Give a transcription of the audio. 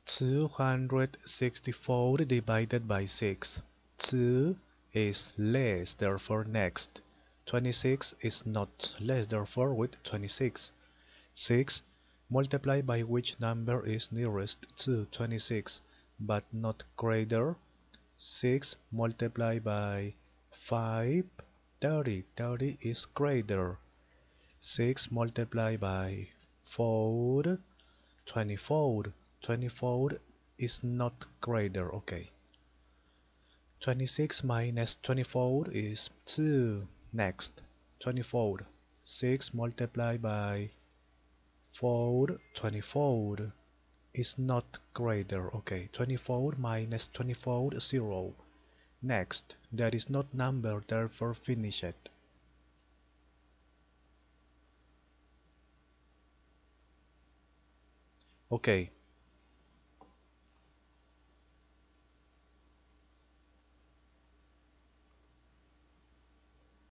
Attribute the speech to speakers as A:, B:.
A: 264 divided by 6. 2 is less, therefore next. 26 is not less, therefore with 26. 6 multiplied by which number is nearest to 26 but not greater. 6 multiplied by 5, 30. 30 is greater. 6 multiplied by 4, 24. 24 is not greater. Okay. 26 minus 24 is 2. Next. 24. 6 multiplied by 4, 24 is not greater. Okay. 24 minus 24, 0. Next. There is not number, therefore finish it. Okay.